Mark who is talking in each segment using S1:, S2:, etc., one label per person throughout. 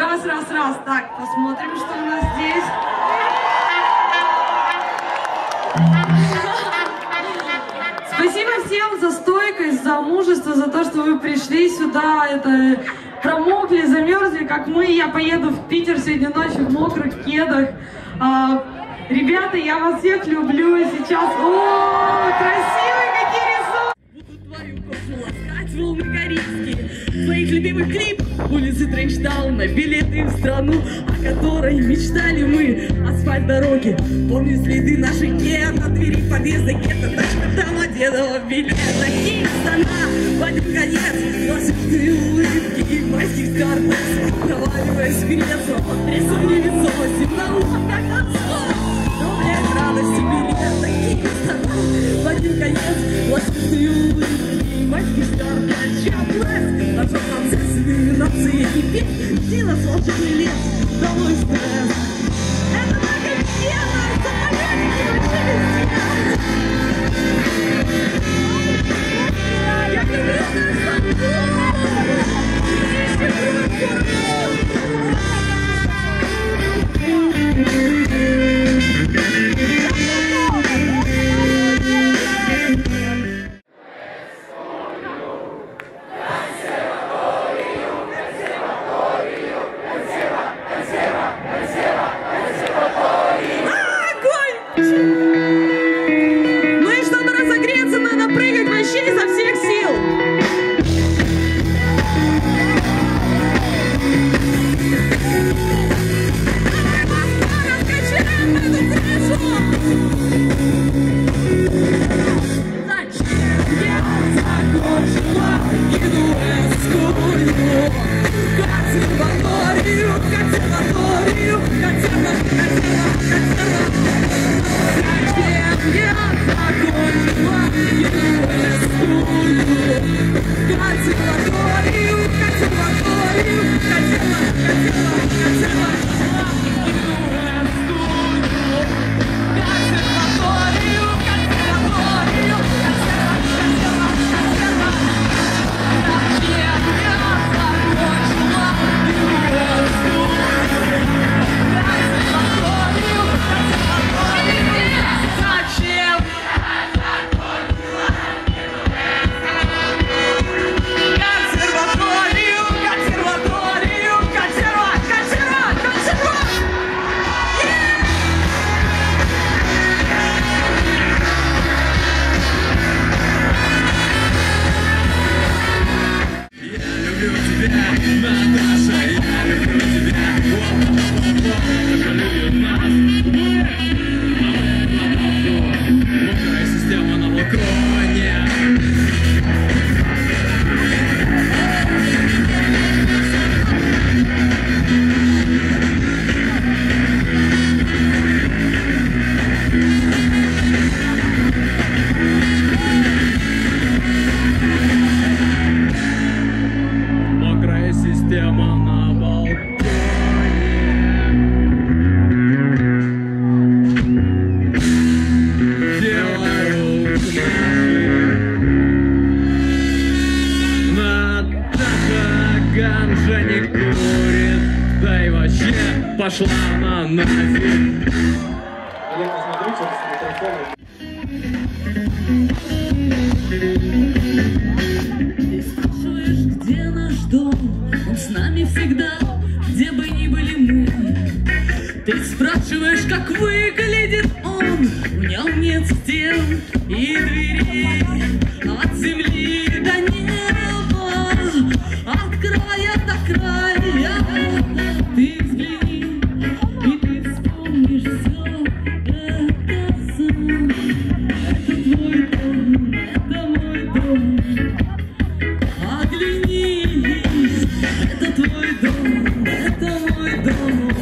S1: Раз. Так, посмотрим, что у нас здесь. Спасибо всем за стойкость, за мужество, за то, что вы пришли сюда. Это промокли, замерзли, как мы. Я поеду в Питер сегодня ночью в мокрых кедах. Ребята, я вас всех люблю. Сейчас... О, красивые какие рисунки!
S2: Буду твою кожу ласкать, волны корейские. Твоих любимых клипов, улицы Трейнштауна, билеты в страну, о которой мечтали мы. Асфальт дороги, помню следы наших кед на двери подъезда гетто. Точно там одетого билета Кингстона. В один конец носишь улыбки и майских старбокс, проваливаясь в кресло, рисуй лицо, земновод как отцов. Добавляет радости билета Кингстона. В один конец носишь улыбки и майских старбокс. На том процессе номинации и петь, сила волшебный лес, долой стресс. Это так и дело, самолетики через я люблю
S3: пошла она нафиг.
S2: Ты спрашиваешь, где наш дом? Он с нами всегда, где бы ни были мы. Ты спрашиваешь, как выглядит он? В нем нет стен и дверей, от земли до неба, от края до края. Ты взгляни, и ты вспомнишь все. Это сон, это твой дом, это мой дом. Оглянись, это твой дом, это мой дом.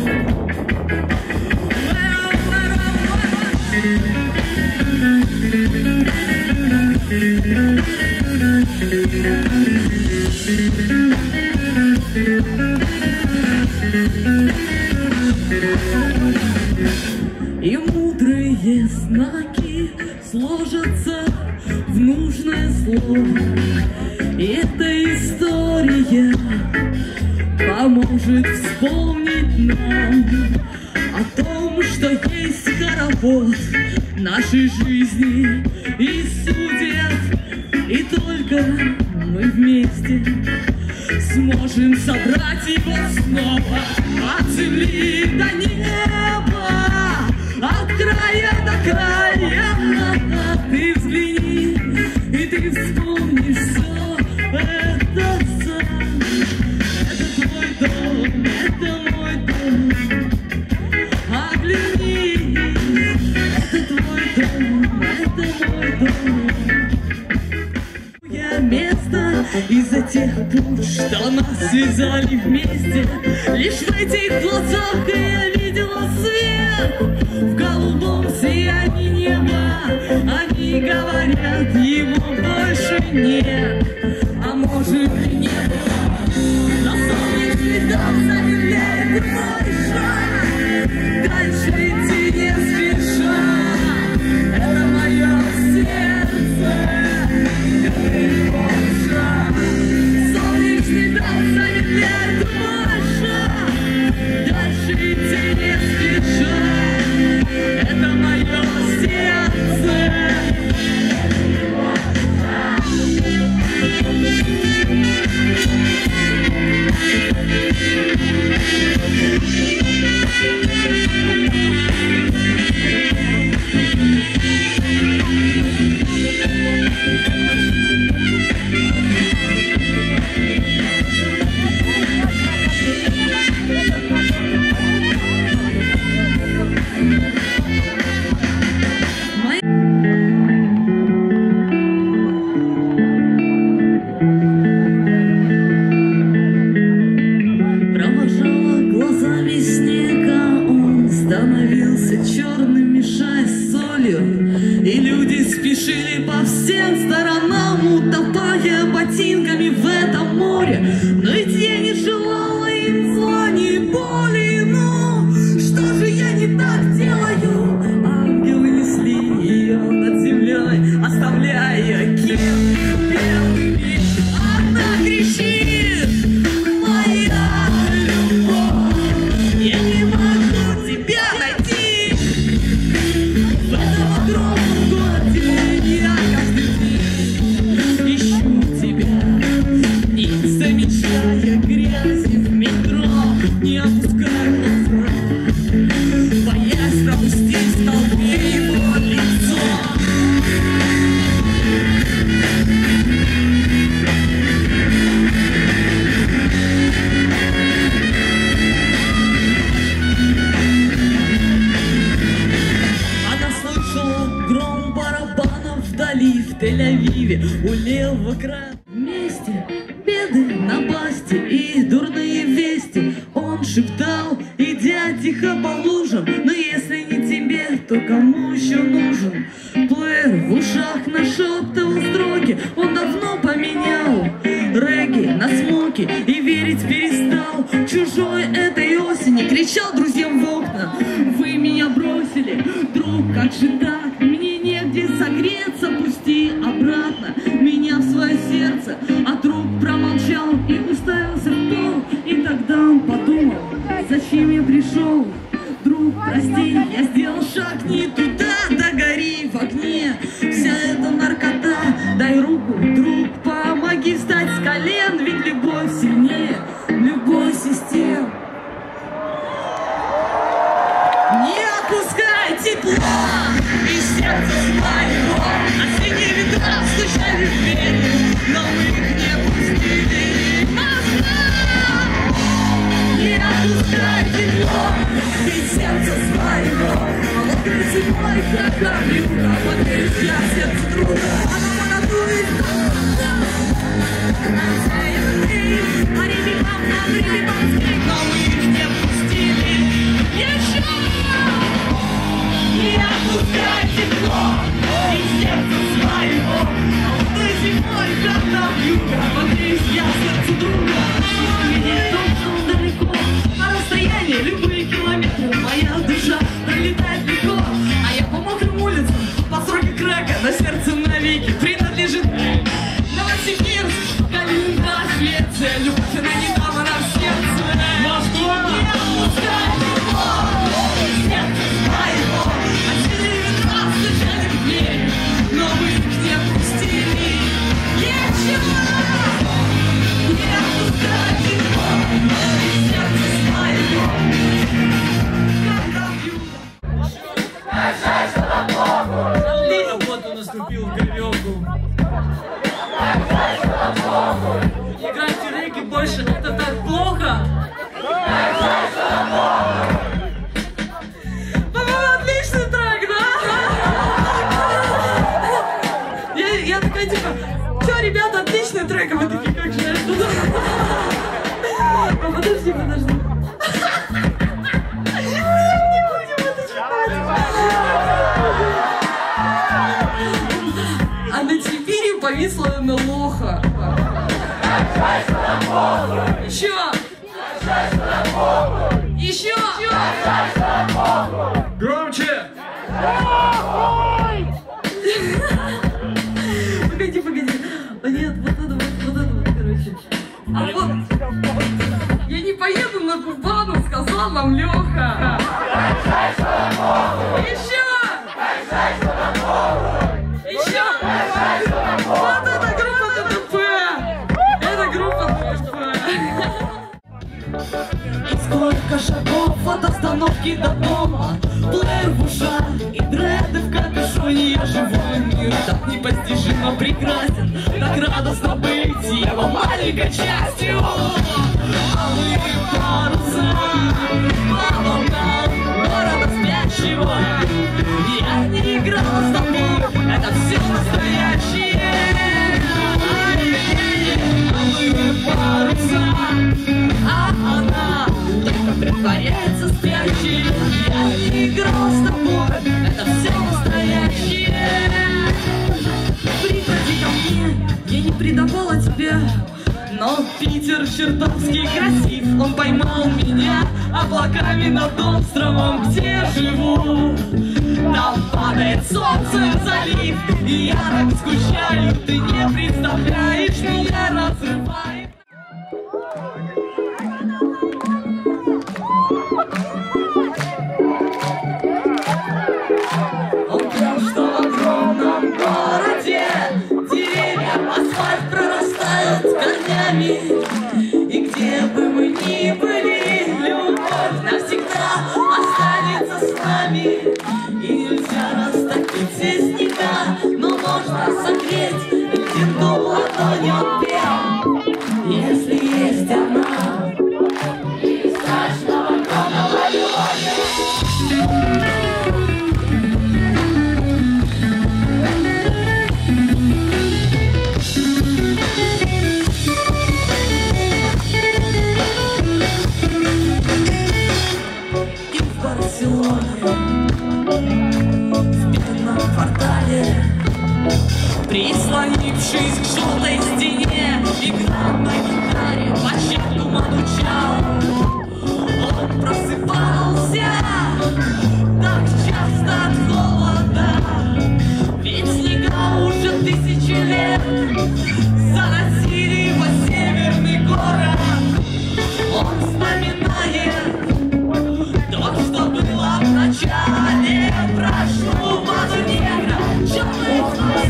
S2: И мудрые знаки сложатся в нужное слово. И эта история поможет вспомнить нам о том, что есть хоровод нашей жизни и судеб, и только мы вместе сможем собрать его снова от земли до неба, от края до края. Ты взгляни, и ты вспомнишь все это сам. Это твой дом, это мой дом. Оглянись, это твой дом, это мой дом. Место из-за тех пут, что нас связали вместе. Лишь в этих глазах я видела свет, в голубом сиянии неба. Они говорят, его больше нет. А может и не было, но солнечный дом замедляет мой шаг. Дальше идти не спеша, это мое сердце. Солнечный дом замедляет мой шаг. Дальше идти не спеша, это мое сердце. У левого края вместе беды на басте и дурные вести. Он шептал, идя тихо по лужам, но если не тебе, то кому еще нужен? Плеер в ушах нашептывал строки. Он давно поменял регги на смоки и верить перестал. Чужой этой осени кричал друзьям в окна: вы меня бросили, друг, как же так? Мне негде согреться, пусти обратно меня в свое сердце. А друг промолчал и уставился в пол. И тогда он подумал: зачем я пришел? Друг, прости, я сделал шаг не туда. Догори в огне вся эта наркота. Дай руку, друг, помоги встать с колен. Ведь любовь сильнее любой систем. Не опускай тепло из сердца своего. Осенние ветра стучали в дверь, но мы их не пустили. Не опускай тепло из сердца своего. Холодной зимой, как камнюка, подверишь я в сердце друга. Она монотует но мы их не пустили. Еще! Не опускай тепло из сердца своего. Холодной зимой, как камнюка, подверишь я в сердце друга. Мне дом далеко, на расстоянии любые километры. Моя душа пролетает легко, а я по мокрым улицам, по сроке крека, на сердце навеки
S1: больше. Это так плохо. Отличный трек, да? Я такая типа, что, ребята, отличный трек, а вы такие, как же это? Подожди. Не будем это читать. А на Тибири повисла на лоха. Еще! Еще!
S3: Громче!
S1: Погоди. Нет, вот это, короче. А вот я не поеду на Кубану, сказал нам Леха. Еще! Вот это группа ДТП! Это группа ДТП. И сколько шагов от остановки до дома, плеер в ушах и дреды в капюшоне. Я живой мир так непостижимо прекрасен, так радостно быть его маленькой частью. А мы паруса по волнам города спящего. Я не играл с тобой, это все настоящее. А мы паруса, а она только притворяется спящей. Я не играл с тобой, это все настоящее. Приходи ко мне, я не предавала тебе, но Питер чертовски красив. Он поймал меня облаками над островом, где живу. Там падает солнце в залив, и я так скучаю, ты не представляешь, меня разрывает. Он прям что в огромном городе деревья, асфальт прорастают корнями. И где бы мы ни были, любовь навсегда останется с нами. И нельзя растопить все снега, но можно согреть ледяную ладонью пел. Если есть она, и страшного огромного любовь. Прислонившись к желтой стене, играл на гитаре, по манучал. Он просыпался так часто от холода, ведь снега уже 1000 лет заносили по северный город. Он вспоминает то, что было в начале. Прошу вас, негра, черный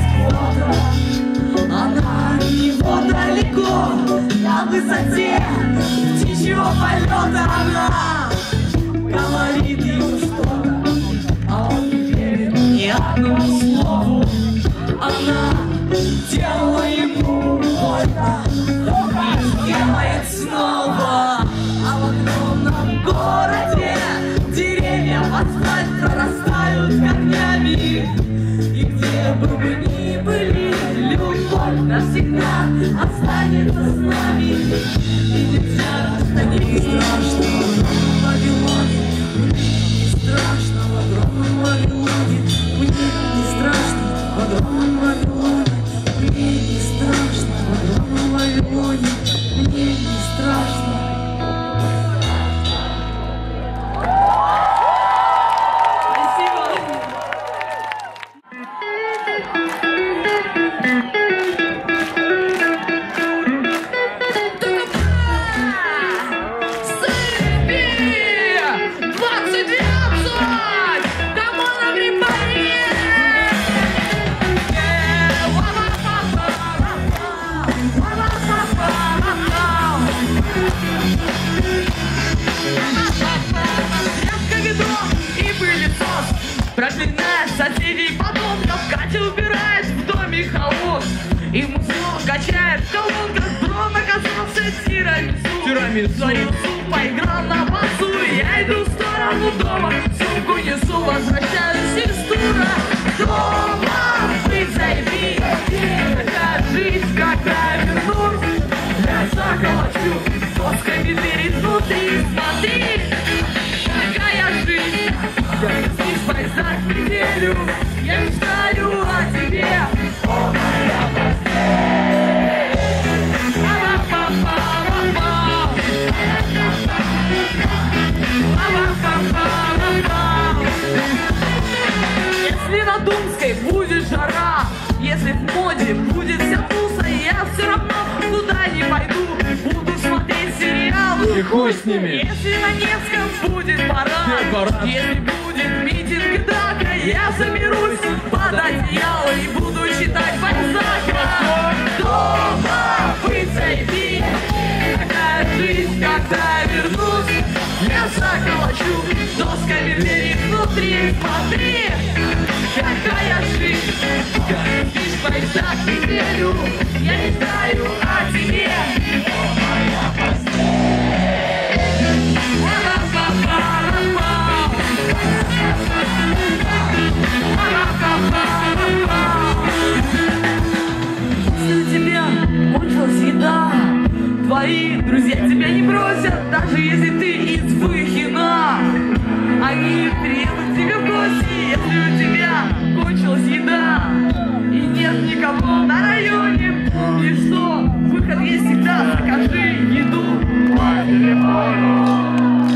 S1: она от него далеко, на высоте птичьего полета. Она говорит ему что-то, а он не верит ни одному слову. Она делала ему больно и делает снова. А в огромном городе деревья в асфальт прорастают корнями. И где бы мы ни были, любовь навсегда останется с нами. И нельзя расстать страшно в Вавилоне. Мне не страшно в огромном Вавилоне. Мне не страшно в огромном Вавилоне. Мне не страшно в огромном Вавилоне. Мне не страшно. Проклинает соседей, потомков, Катя убирает в доме хаос. И музло качает в колонках, дрон оказался террористом.
S2: тирамису. Свою суп поиграл на басу. Я иду в сторону дома, сумку несу, возвращаюсь из тура. Дома быть займи, такая жизнь, когда я вернусь. Я заколочу досками дверь внутри. Смотри, какая жизнь. Я здесь поездах неделю. Я мечтаю о тебе, о моя постель. Если на Думской будет жара, если в моде будет вся туса, я все равно туда не пойду, буду смотреть сериалы.
S3: И хуй с ними.
S2: Если на Невском будет парад, если будет митинг Дака, я заберусь под одеяло и буду читать Бальзака. Дома быть зайди, такая жизнь, когда я вернусь. Я заколочу досками двери внутри. Смотри, какая жизнь. Я здесь поездах неделю. Я мечтаю о тебе, о моя постель. Если у тебя кончилась еда, твои друзья тебя не бросят, даже если ты из Выхина. Они приедут к тебе в гости, если у тебя кончилась еда и нет никого на районе. И что, выход есть всегда, закажи еду по телефону.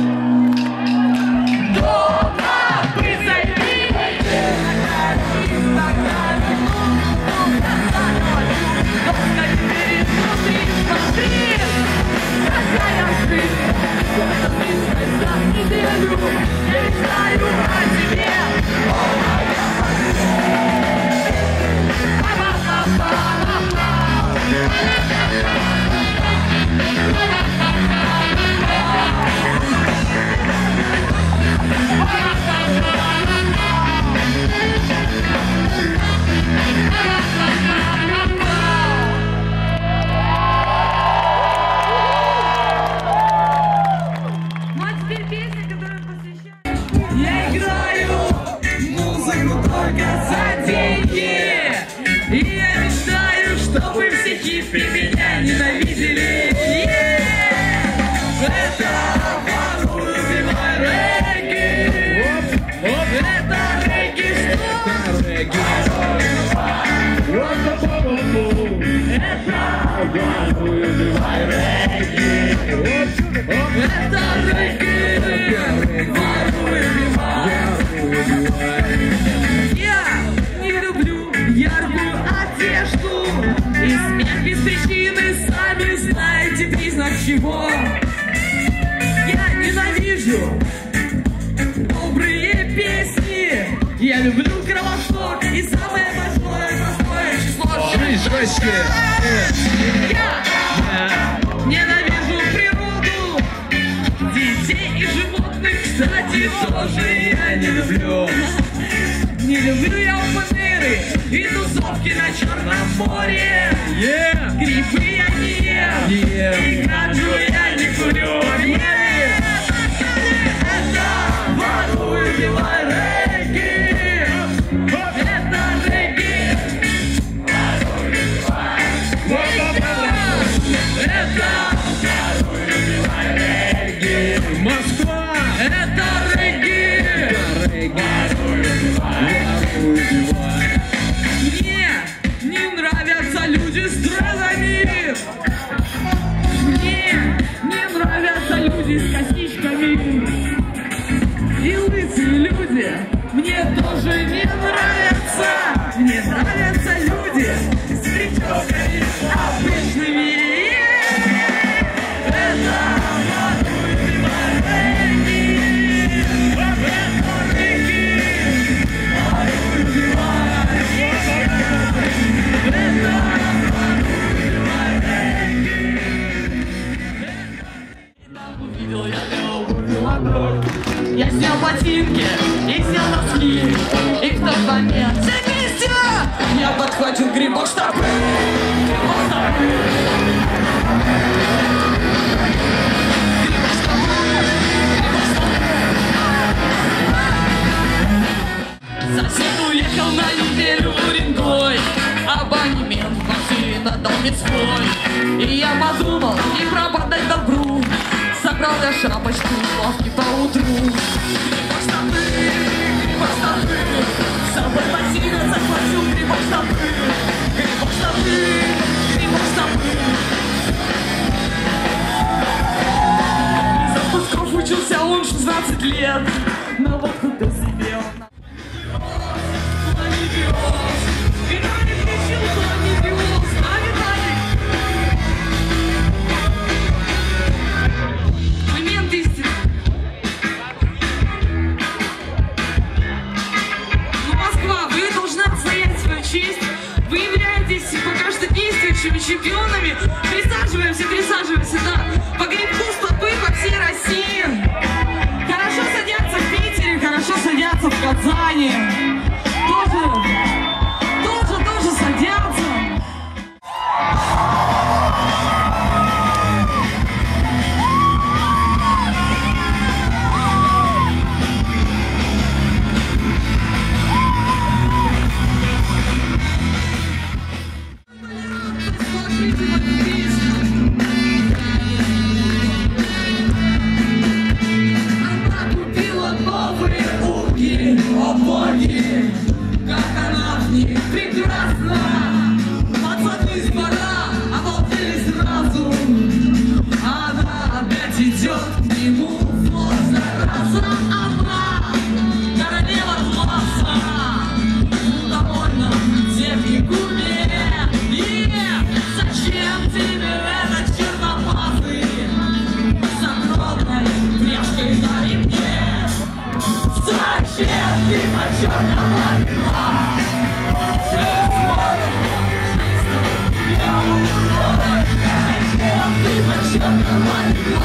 S2: Дома быть займи, смотри, какая жизнь. Неделю я мечтаю о тебе, о моя меня ненавидели. Это воруй, убивай регги. Это регги, что? Это воруй, убивай регги. Это регги, воруй, убивай. Я не люблю яркую одежду и смех без причины, сами знаете признак чего. Я ненавижу добрые песни, я люблю кровосток и самое большое число 6. Я ненавижу природу, детей и животных, кстати, тоже я не люблю. Не люблю я опенеры и тусовки на Черном море. Грибы я не ем, и гаджу я не курю. Это воруй, убивай регги. Это регги. Воруй, убивай. Это воруй, убивай регги. Москва. Это регги. Мне не нравятся люди с дредами. Мне не нравятся люди с косичками. И лысые люди мне тоже не нравятся. Мне нравятся люди с прическами обычными. Это воруй, убивай регги. Это регги. Воруй, убивай. Это воруй, убивай регги. ведь свой. И я подумал, не пропадать добру. Собрал я шапочку, ловки поутру. Грибок-штаны, с собой ботинок захватил. Грибок-штаны, грибок-штаны, грибок-штаны. Из отпусков учился он 16 лет. На водку ты себе он. Виталик решил, что не пилос, а Виталик. Момент истины. Ну, Москва, вы должны отстоять свою честь. Вы являетесь пока что действующими чемпионами. Присаживаемся, присаживаемся, да. По грибку стопы по всей России. Хорошо садятся в Питере, хорошо садятся в Казани. Тоже садятся. Она купила новые уги, о боги, как она в них прекрасна. Пацаны с двора обалдели сразу. Она опять идет к нему вот зараза. Она королева класса, довольно техникуме. И зачем тебе этот черномазый с огромной пряжкой на ремне? Зачем ты по черному вина? Зачем ты по черному вина?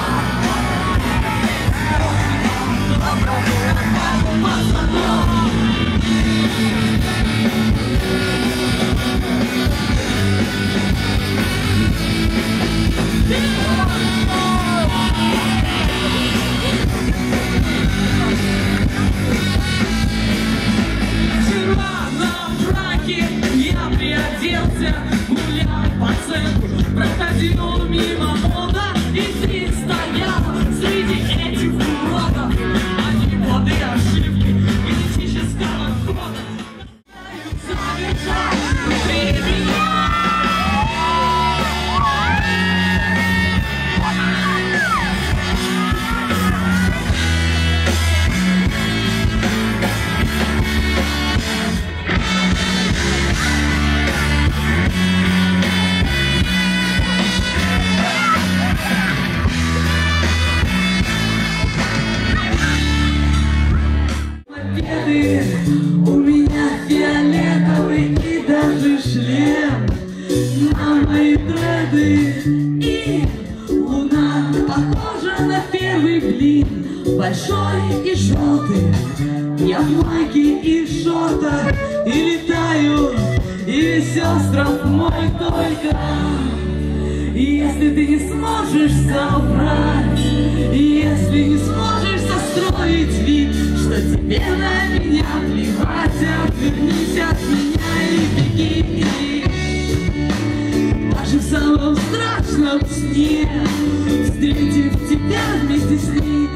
S2: Вчера на браке я приоделся, гулял по центру, проходил мимо мода, и ты стоял среди этих уродов. Они плоды ошибки генетического кода. Завершай внутри меня. У меня фиолетовый и даже шлем на мои дреды. И луна похожа на первый блин, большой и желтый. Я в майке и в шортах и летаю, и весь остров мой только. И если ты не сможешь соврать, и если не сможешь состроить вид, что тебе на меня плевать, отвернись от меня и беги. Даже в самом страшном сне, встретив тебя вместе с ней.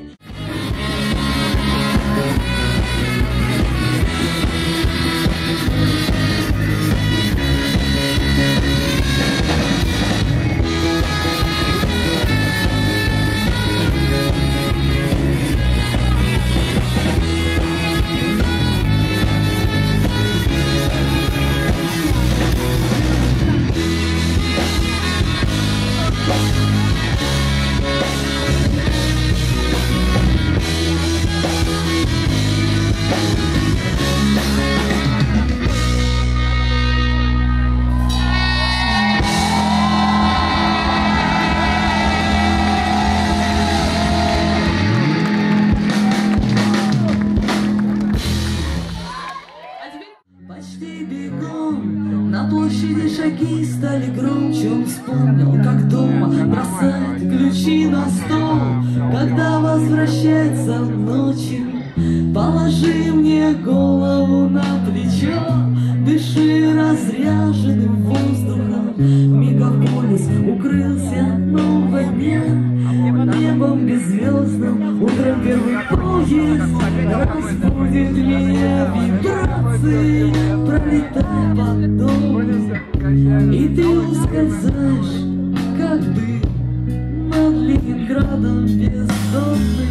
S2: площади шаги стали громче. Он вспомнил, как дома бросает ключи на стол, когда возвращается ночью. Положи мне голову на плечо, дыши разряженным воздухом. разбудит меня вибрации, пролетай под дом, и ты ускользаешь, как дым над Ленинградом бездонным.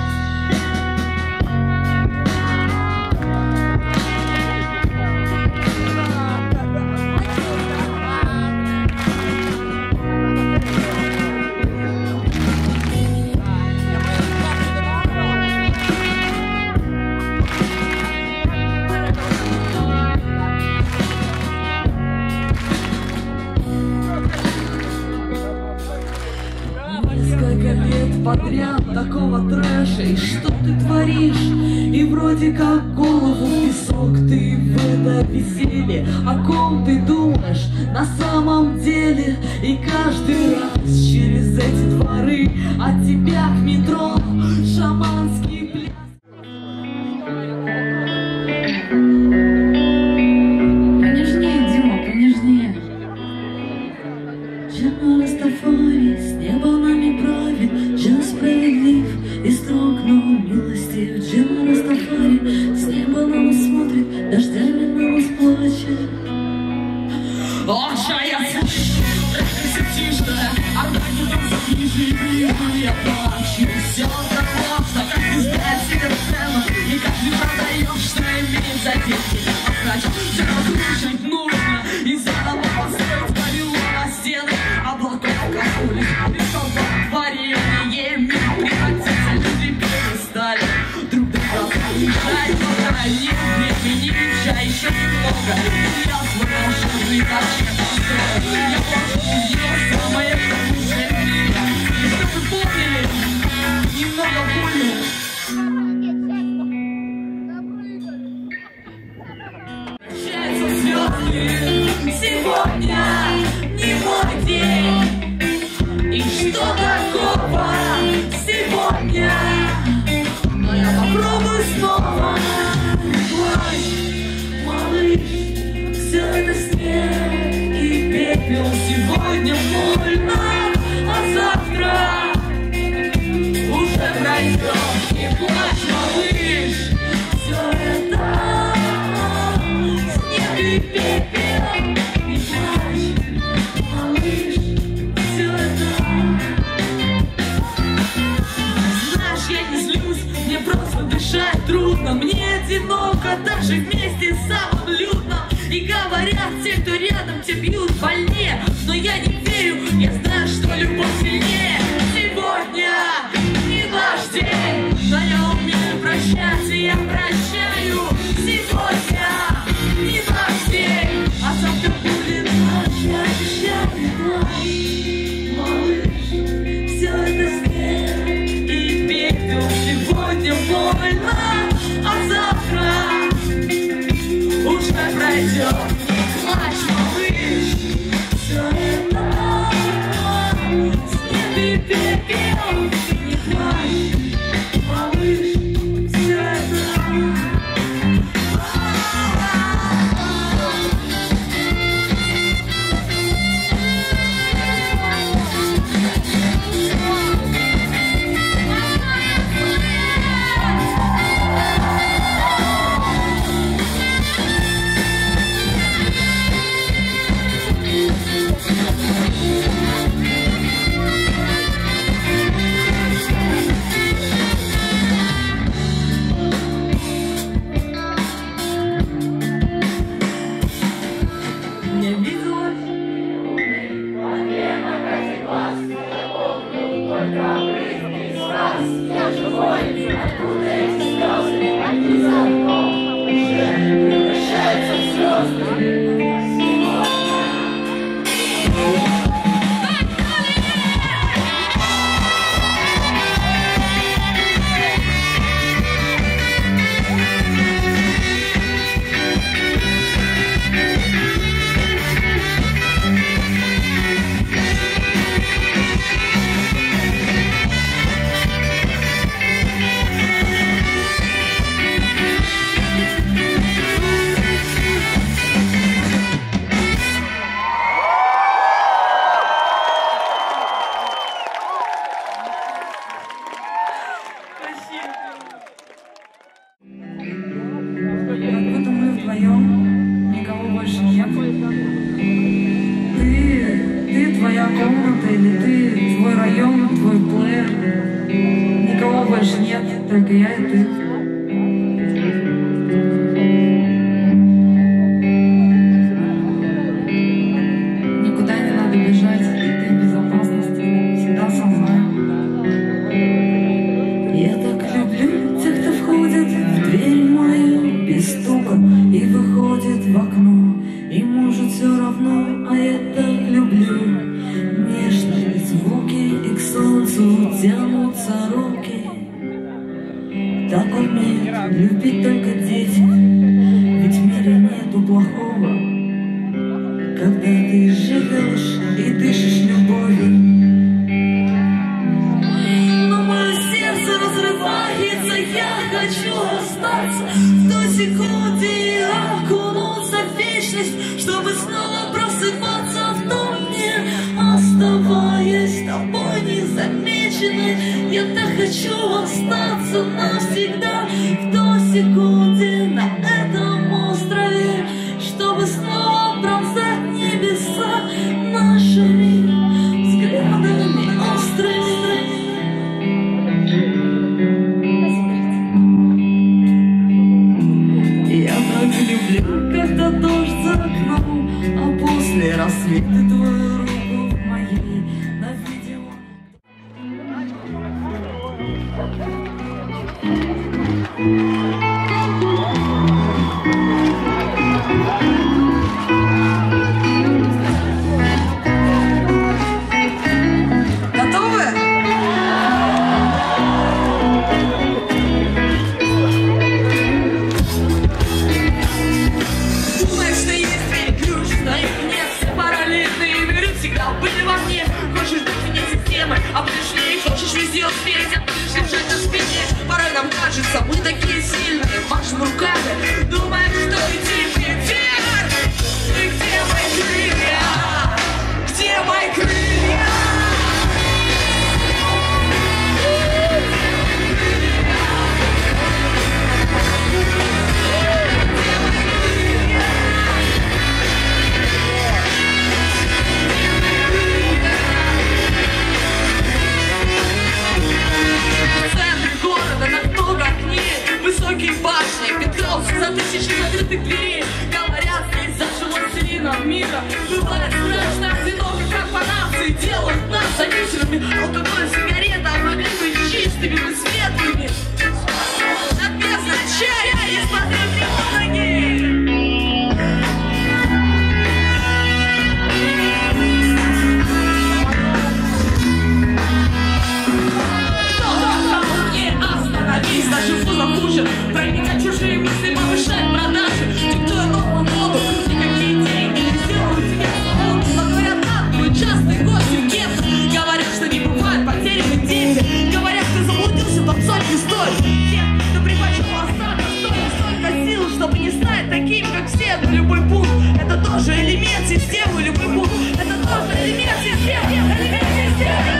S2: Подряд такого трэша, и что ты творишь? И вроде как голову в песок ты в это веселье. О ком ты думаешь на самом деле? И каждый раз через эти дворы от тебя к метро шаманский пляс.
S4: Понежнее, Дима, понежнее. Джема Растафари с неба нами правит, Джем справедлив и строг, но милостив. Джема Растафари с неба на нас смотрит, дождями на нас плачет.
S2: Оша, я слышу, это все тише, а так и там ниже и ближе я плачу. Все потому, что каждый знает себе цену, и каждый продает, что имеет за деньги. А значит, все разрушить нужно, и заново построить Вавилона стены облаков, как улиц, листов творениями превратиться. Люди перестали друг друга уезжать, но нет времени, еще немного. Я свой волшебный ковчег построю, я вложу в него самое лучшее в мире. И что вы поняли? Немного больно. Прощаются звезды, сегодня не мой день. И что такого сегодня? Но я попробую снова. Малыш, все это снег и пепел. Сегодня больно, а завтра уже пройдет. Не плачь, малыш, все это снег и пепел. Не плачь, малыш, все это. Знаешь, я не злюсь, мне просто дышать трудно. Мне одиноко, даже вместе с самым людно. И говорят, те, кто рядом, те бьют больнее. Но я не верю, я знаю, что любовь сильнее. Сегодня не наш день, но я умею прощать, и я прощаю. Сегодня не наш день, а завтра будет наш. Я обещаю, малыш, все это снег и пепел. Сегодня больно, а завтра уже пройдет. Не плачь, малыш, все это снег и пепел. Не плачь, малыш, все это.
S1: или ты, твой район, твой плеер. Никого больше нет, только я и ты. Никуда не надо бежать, и ты в безопасности, всегда со мной.
S4: Я так люблю тех, кто входит в дверь мою без стука и выходит в окно. И может все равно, а я так люблю нежные звуки, и к солнцу тянутся руки. Так умеют любить только дети, ведь в мире нету плохого, когда ты живешь и дышишь любовью. Но мое сердце разрывается, я хочу остаться в той секунде и окунуться в вечность, чтобы снова просыпаться в том дне, оставаясь с тобой незамеченной. Я так хочу остаться навсегда в той секунде на этом острове, чтобы снова пронзать небеса нашими взглядами острыми. Я так люблю, когда дождь за окном, а после рассвета твою руку в моей на видео.
S1: Готовы?
S2: Думаешь, что есть ключ, но их нет. Параллельные миры всегда были во мне. Хочешь быть вне системы, а пришли. Хочешь везде успеть, а будешь лежать на спине. Порой нам кажется, мы такие сильные, машем руками. Думаешь, что идти вперед. И где мои крылья? Где мои крылья? Высокие башни, Петровск за тысячи закрытых дверей. Говорят, здесь зажило целина мира. Бывает страшно, одиноко, как по нации. Делают нас зависимыми. Алкоголь, сигарета, могли быть чистыми, мы светлыми. Над бездной чая и смотрю под ноги. Даже в запущен, проникать чужие мысли, повышать продажи. Диктуя новую моду, никакие деньги не сделают тебя свободу. Но говорят, так, мы частые гости в гетто. Говорят, что не бывает потерянных дети. Говорят, ты заблудился, там сотни стоит. Те, кто предпочел остаться, стоит столько сил, чтобы не стать таким, как все. Но любой пункт, это тоже элемент системы. Любой пункт, это тоже элемент системы. Элемент системы.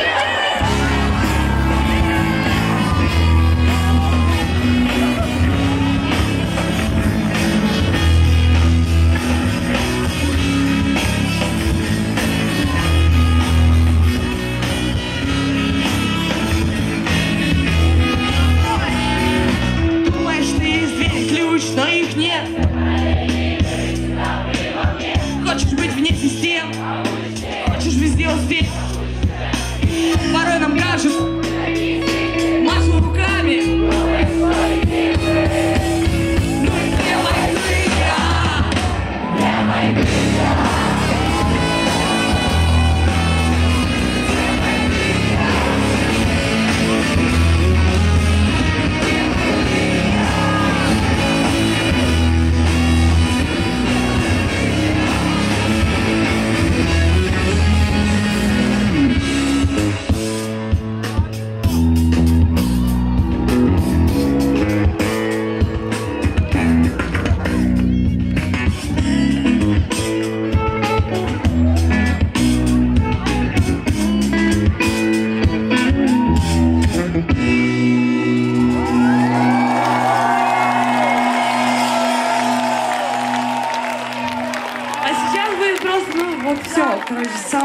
S2: Но их нет. Хочешь быть вне систем, хочешь везде успеть. Порой нам кажется, машем руками. Ну и где мои крылья? Где мои крылья?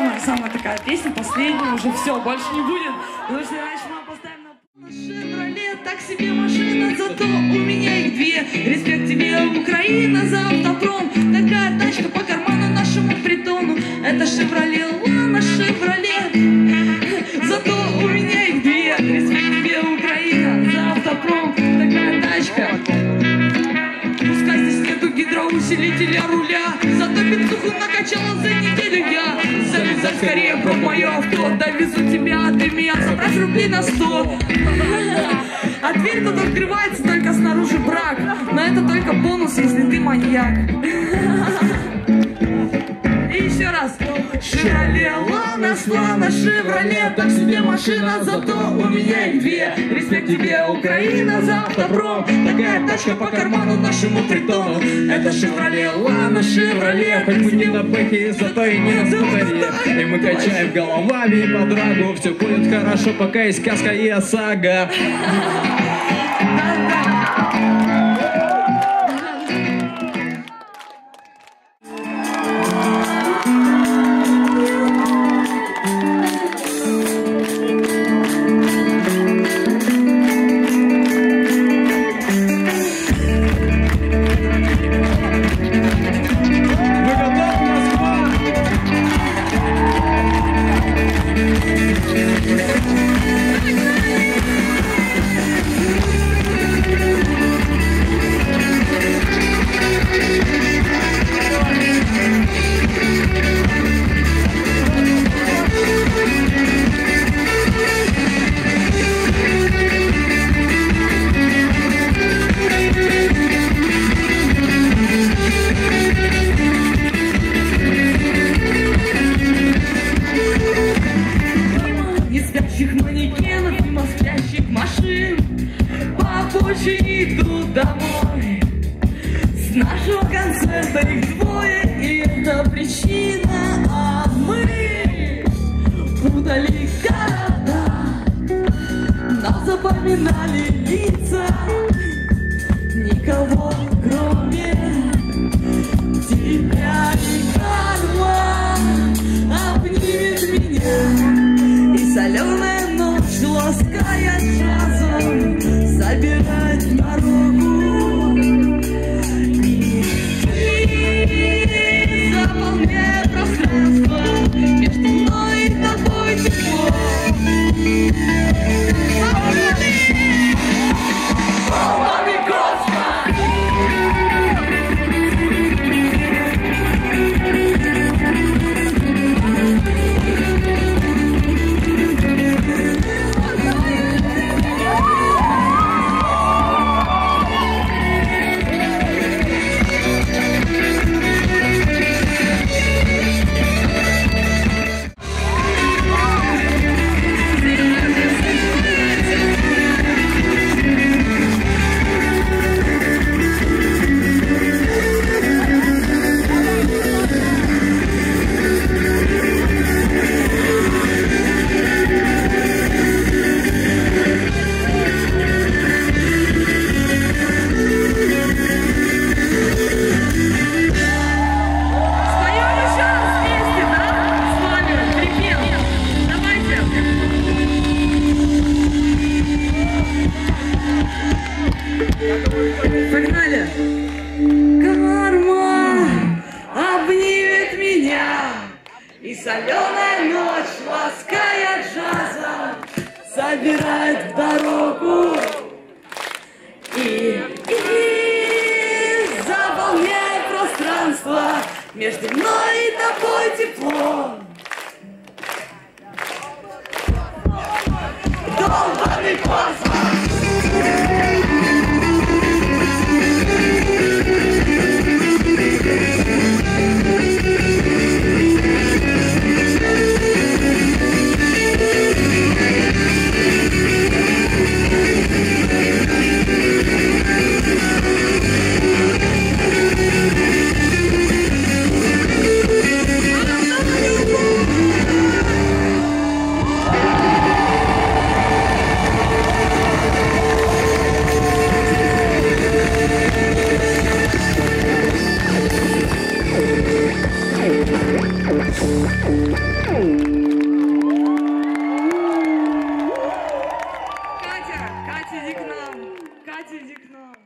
S1: самая такая песня, последняя, уже все, больше не будет. Потому что раньше мы поставим на Шевроле, так себе машина, зато у меня их две. Респект тебе, Украина, за автопром. Такая тачка по карману нашему притону. Это Шевроле, Лана, Шевроле. Зато у меня их две. Респект тебе, Украина, за автопром. Такая тачка. Пускай здесь нету гидроусилителя руля, зато бензуху накачала за неделю я. Залезай скорее, про мое авто, довезу тебя, ты меня забрать рублей на 100. А дверь тут открывается только снаружи брак, но это только бонус, если ты маньяк. И еще раз. Шевроле, Лана, Слана, Шевроле, так себе машина, зато у меня их две. Респект тебе, Украина, за автопром. Такая тачка по карману нашему притону. Это Шевроле, Лана, Шевроле.
S3: Хоть мы не на бэхе, зато и не на скутере. И мы качаем головами по драгу. Все будет хорошо, пока есть сказка и ОСАГО.
S2: Иду домой. С нашего концерта их двое, и это причина. А мы путали города, нам запоминали лица. Никого, кроме тебя, и карма обнимет меня. И соленая ночь, лаская джазом, собирать дорогу. И ты, заполняя пространство, между мной и тобой тепло. Погнали! Карма обнимет меня, и соленая ночь, лаская джазом, собирает в дорогу. И заполняет пространство, между мной и тобой тепло. Долбанный космос!
S1: Иди к нам.